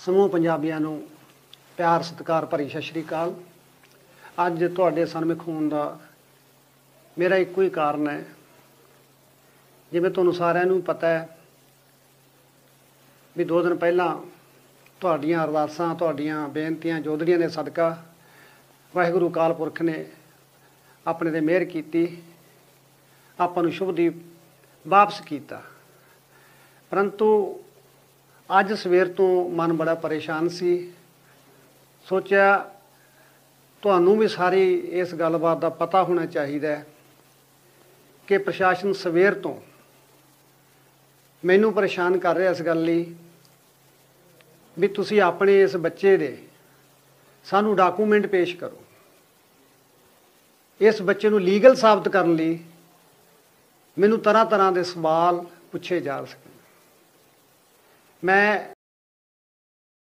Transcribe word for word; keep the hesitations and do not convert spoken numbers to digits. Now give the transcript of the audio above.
ਸਮੂਹ ਪੰਜਾਬੀਆਂ ਨੂੰ ਪਿਆਰ ਸਤਿਕਾਰ ਭਰੀ ਸਤਿ ਸ਼੍ਰੀ ਅਕਾਲ। ਅੱਜ ਤੁਹਾਡੇ ਸਨਮੁਖ ਹੋਣ ਦਾ ਮੇਰਾ ਇੱਕੋ ਹੀ ਕਾਰਨ ਹੈ। ਜਿਵੇਂ ਤੁਹਾਨੂੰ ਸਾਰਿਆਂ ਨੂੰ ਪਤਾ ਹੈ ਵੀ ਦੋ ਦਿਨ ਪਹਿਲਾਂ ਤੁਹਾਡੀਆਂ ਅਰਦਾਸਾਂ, ਤੁਹਾਡੀਆਂ ਬੇਨਤੀਆਂ, ਜੋਦੜੀਆਂ ਦੇ ਸਦਕਾ ਵਾਹਿਗੁਰੂ ਅਕਾਲ ਪੁਰਖ ਨੇ ਆਪਣੇ 'ਤੇ ਮਿਹਰ ਕੀਤੀ, ਆਪਾਂ ਨੂੰ ਸ਼ੁਭਦੀਪ ਵਾਪਸ ਕੀਤਾ। ਪਰੰਤੂ ਅੱਜ ਸਵੇਰ ਤੋਂ ਮਨ ਬੜਾ ਪਰੇਸ਼ਾਨ ਸੀ। ਸੋਚਿਆ ਤੁਹਾਨੂੰ ਵੀ ਸਾਰੀ ਇਸ ਗੱਲਬਾਤ ਦਾ ਪਤਾ ਹੋਣਾ ਚਾਹੀਦਾ ਕਿ ਪ੍ਰਸ਼ਾਸਨ ਸਵੇਰ ਤੋਂ ਮੈਨੂੰ ਪਰੇਸ਼ਾਨ ਕਰ ਰਿਹਾ ਇਸ ਗੱਲ ਲਈ ਵੀ ਤੁਸੀਂ ਆਪਣੇ ਇਸ ਬੱਚੇ ਦੇ ਸਾਨੂੰ ਡਾਕੂਮੈਂਟ ਪੇਸ਼ ਕਰੋ। ਇਸ ਬੱਚੇ ਨੂੰ ਲੀਗਲ ਸਾਬਤ ਕਰਨ ਲਈ ਮੈਨੂੰ ਤਰ੍ਹਾਂ ਤਰ੍ਹਾਂ ਦੇ ਸਵਾਲ ਪੁੱਛੇ ਜਾ ਸਕੇ। ਮੈਂ